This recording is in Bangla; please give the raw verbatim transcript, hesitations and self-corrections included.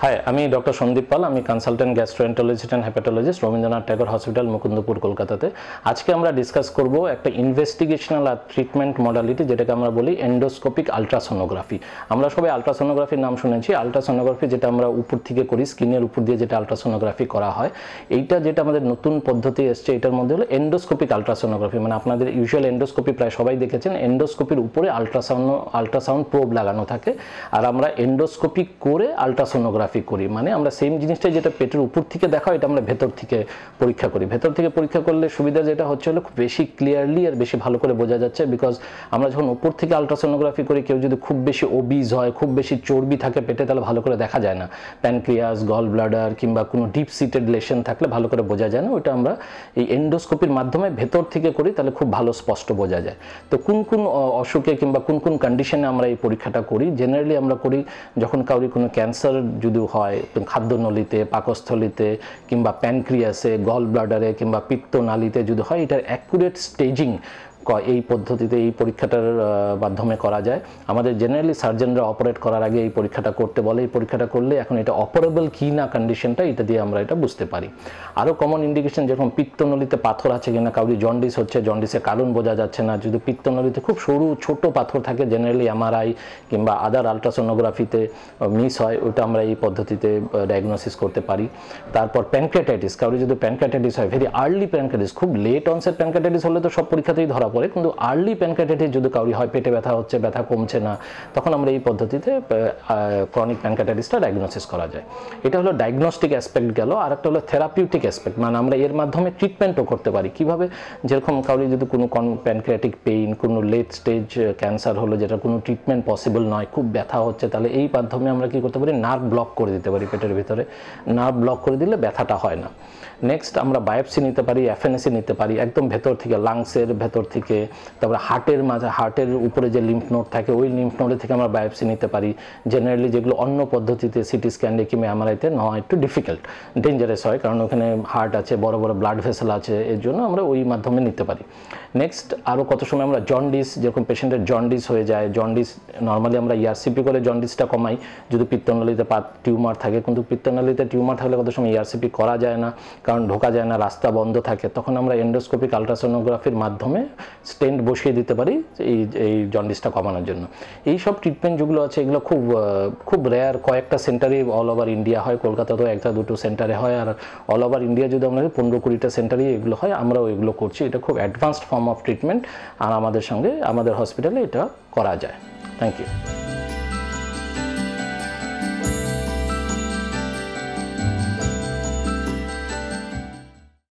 हाय आमी डॉक्टर सन्दीप पाल आमी consultant gastroenterologist and hepatologist Rabindranath Tagore hospital Mukundapur कोलकाताते आज के আমরা डिसकास करब एक इनभेस्टिगेशनल और ट्रिटमेंट मॉडलिटी যেটাকে আমরা বলি एंडोस्कोपिक अल्ट्रासोनोग्राफी। আমরা সবাই আল্ট্রাসোনোগ্রাফির নাম শুনেছি। আল্ট্রাসোনোগ্রাফি যেটা আমরা উপর থেকে করি, স্কিনের উপর দিয়ে যেটা আল্ট্রাসোনোগ্রাফি করা হয়, এইটা যেটা আমাদের নতুন পদ্ধতি এসেছে এটার মধ্যে হলো এন্ডোস্কোপিক আল্ট্রাসোনোগ্রাফি। মানে আপনাদের ইউজুয়াল এন্ডোস্কোপি প্রায় সবাই দেখেছেন, এন্ডোস্কোপির উপরে আল্ট্রাসাউন্ড আল্ট্রাসাউন্ড প্রোব লাগানো থাকে আর আমরা এন্ডোস্কোপি করে আল্ট্রাসোনোগ্রাফি করি। মানে আমরা সেম জিনিসটাই যেটা পেটের উপর থেকে দেখা হয় এটা আমরা ভেতর থেকে পরীক্ষা করি। ভেতর থেকে পরীক্ষা করলে সুবিধা যেটা হচ্ছে হলো খুব বেশি ক্লিয়ারলি আর বেশি ভালো করে বোঝা যাচ্ছে, বিকজ আমরা যখন উপর থেকে আল্ট্রাসোনোগ্রাফি করি কেউ যদি খুব বেশি ওবিজ হয়, খুব বেশি চর্বি থাকে পেটে, তাহলে ভালো করে দেখা যায় না। প্যানক্রিয়াস, গল ব্লাডার কিংবা কোনো ডিপ সিটেড লেশন থাকলে ভালো করে বোঝা যায় না। ওইটা আমরা এই এন্ডোস্কোপির মাধ্যমে ভেতর থেকে করি, তাহলে খুব ভালো স্পষ্ট বোঝা যায়। তো কোন কোন অসুখে কিংবা কোন কোন কন্ডিশনে আমরা এই পরীক্ষাটা করি? জেনারেলি আমরা করি যখন কাউরি কোনো ক্যান্সার যদি হয় খাদ্যনলিতে, পাকস্থলিতে কিংবা প্যানক্রিয়াসে, গল ব্লাডারে কিংবা পিত্তনালীতে যদি হয়, এটার অ্যাকুরেট স্টেজিং এই পদ্ধতিতে এই পরীক্ষাটার মাধ্যমে করা যায়। আমাদের জেনারেলি সার্জনরা অপারেট করার আগে এই পরীক্ষাটা করতে বলে। এই পরীক্ষাটা করলে এখন এটা অপারেবল কি না কন্ডিশনটা এটা দিয়ে আমরা এটা বুঝতে পারি। আরও কমন ইন্ডিকেশন যেরকম পিত্তনলিতে পাথর আছে কিনা, কাউরি জন্ডিস হচ্ছে, জন্ডিসের কারণ বোঝা যাচ্ছে না। যদি পিত্তনলিতে খুব সরু ছোট পাথর থাকে, জেনারেলি এমআরআই কিংবা আদার আল্ট্রাসোনোগ্রাফিতে মিস হয়, ওইটা আমরা এই পদ্ধতিতে ডায়াগনোসিস করতে পারি। তারপর প্যানক্রিয়াটাইটিস, কাউরি যদি প্যানক্রিয়াটাইটিস হয়, ভেরি আর্লি প্যানক্রিয়াটাইটিস, খুব লেট অনসেট প্যানক্রিয়াটাইটিস হলে তো সব পরীক্ষাতেই ধরা পড়ে, কিন্তু আর্লি প্যানক্রিয়াটাইটিস যদি কাউরি হয়, পেটে ব্যথা হচ্ছে, ব্যথা কমছে না, তখন আমরা এই পদ্ধতিতে ক্রনিক প্যানক্রিয়াটাইটিসটা ডায়াগনোসিস করা যায়। এটা হলো ডায়াগনস্টিক অ্যাসপেক্ট গেল। আর একটা হলো থেরাপিউটিক অ্যাসপেক্ট, মানে আমরা এর মাধ্যমে ট্রিটমেন্টও করতে পারি। কিভাবে? যেরকম কাউরি যদি কোনো প্যানক্রিয়াটিক পেইন, কোনো লেট স্টেজ ক্যান্সার হলো যেটা কোনো ট্রিটমেন্ট পসিবল নয়, খুব ব্যথা হচ্ছে, তাহলে এই মাধ্যমে আমরা কি করতে পারি? নার্ভ ব্লক করে দিতে পারি পেটের ভিতরে। নার্ভ ব্লক করে দিলে ব্যথাটা হয় না। নেক্সট আমরা বায়োপসি নিতে পারি, এফএনএসি নিতে পারি একদম ভেতর থেকে, লাংসের ভেতর থেকে। তারপরে হার্টের মাঝে, হার্টের উপরে যে লিম্ফ নোড থাকে ওই লিম্ফ নোডে থেকে আমরা বায়োপসি নিতে পারি। জেনারেলি যেগুলো অন্য পদ্ধতিতে সিটি স্ক্যানে কিংবা এমআরআইতে নেওয়া একটু ডিফিকাল্ট, ডেঞ্জারাস হয়, কারণ ওখানে হার্ট আছে, বড় বড় ব্লাড ভেসেল আছে, এর জন্য আমরা ওই মাধ্যমে নিতে পারি। নেক্সট আরও কত সময় আমরা জন্ডিস, যেরকম পেশেন্টের জন্ডিস হয়ে যায়, জন্ডিস নর্মালি আমরা ইআরসিপি করে জন্ডিসটা কমাই যদি পিত্তনলিতে পা টিউমার থাকে, কিন্তু পিত্তনলিতে টিউমার থাকলে কত সময় ইআরসিপি করা যায় না, কারণ ঢোকা যায় না, রাস্তা বন্ধ থাকে, তখন আমরা এন্ডোস্কোপিক আল্ট্রাসোনোগ্রাফির মাধ্যমে স্টেন্ট বসিয়ে দিতে পারি এই এই জন্ডিসটা কমানোর জন্য। এই সব ট্রিটমেন্ট যেগুলো আছে এগুলো খুব খুব রেয়ার, কয়েকটা সেন্টারে অল ওভার ইন্ডিয়া হয়, কলকাতাতেও একটা দুটো সেন্টারে হয়, আর অল ওভার ইন্ডিয়া যদি আমরা পনেরো কুড়িটা সেন্টারে এগুলো হয়, আমরাও এগুলো করছি। এটা খুব অ্যাডভান্সড ফর্ম অফ ট্রিটমেন্ট, আর আমাদের সঙ্গে আমাদের হসপিটালে এটা করা যায়। Thank you.